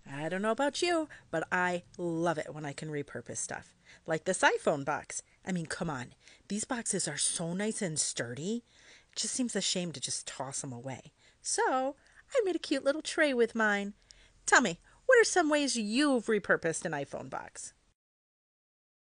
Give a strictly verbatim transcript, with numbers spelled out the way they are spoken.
I don't know about you, but I love it when I can repurpose stuff. Like this iPhone box. I mean, come on. These boxes are so nice and sturdy. It just seems a shame to just toss them away. So I made a cute little tray with mine. Tell me, what are some ways you've repurposed an iPhone box?